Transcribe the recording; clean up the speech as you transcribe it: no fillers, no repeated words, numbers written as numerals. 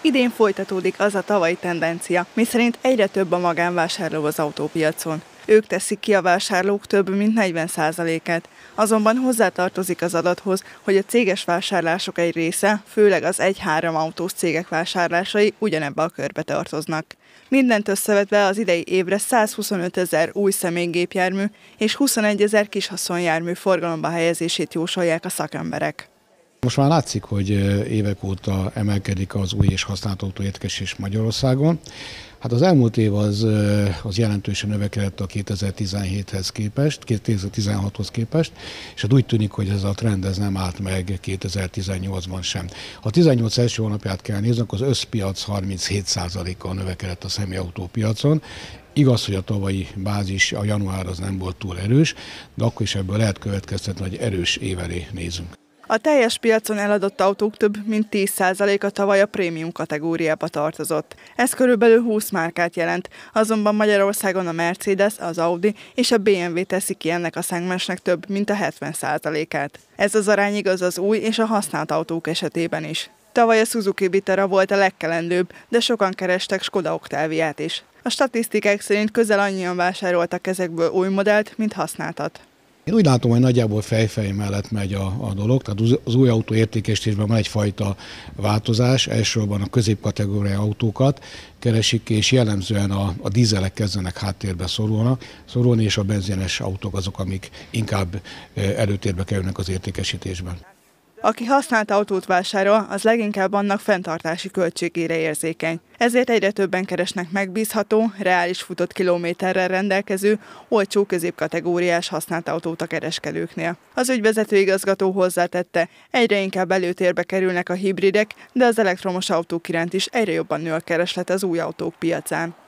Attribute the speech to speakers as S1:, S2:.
S1: Idén folytatódik az a tavalyi tendencia, miszerint egyre több a magánvásárló az autópiacon. Ők teszik ki a vásárlók több mint 40%-át. Azonban hozzátartozik az adathoz, hogy a céges vásárlások egy része, főleg az 1-3 autós cégek vásárlásai ugyanebbe a körbe tartoznak. Mindent összevetve az idei évre 125 000 új személygépjármű és 21 000 kishaszonjármű forgalomba helyezését jósolják a szakemberek.
S2: Most már látszik, hogy évek óta emelkedik az új és használt autó értékesítés Magyarországon. Hát az elmúlt év az jelentősen növekedett a 2017-hez képest, 2016-hoz képest, és hát úgy tűnik, hogy ez a trend ez nem állt meg 2018-ban sem. Ha 18 első hónapját kell nézni, akkor az összpiac 37%-kal növekedett a személyautópiacon. Igaz, hogy a tavalyi bázis, a január az nem volt túl erős, de akkor is ebből lehet következtetni, hogy erős év elé nézünk.
S1: A teljes piacon eladott autók több mint 10%-a tavaly a prémium kategóriába tartozott. Ez körülbelül 20 márkát jelent, azonban Magyarországon a Mercedes, az Audi és a BMW teszi ki ennek a szegmensnek több mint a 70%-át. Ez az arány igaz az új és a használt autók esetében is. Tavaly a Suzuki Vitara volt a legkelendőbb, de sokan kerestek Skoda Octaviát is. A statisztikák szerint közel annyian vásároltak ezekből új modellt, mint használtat.
S2: Én úgy látom, hogy nagyjából fejfej mellett megy a dolog, tehát az új autó értékesítésben van egyfajta változás, elsősorban a középkategóriai autókat keresik, és jellemzően a dízelek kezdenek háttérbe szorulni, és a benzines autók azok, amik inkább előtérbe kerülnek az értékesítésben.
S1: Aki használt autót vásárol, az leginkább annak fenntartási költségére érzékeny. Ezért egyre többen keresnek megbízható, reális futott kilométerrel rendelkező, olcsó középkategóriás használt autót a kereskedőknél. Az ügyvezető igazgató hozzátette, egyre inkább előtérbe kerülnek a hibridek, de az elektromos autók iránt is egyre jobban nő a kereslet az új autók piacán.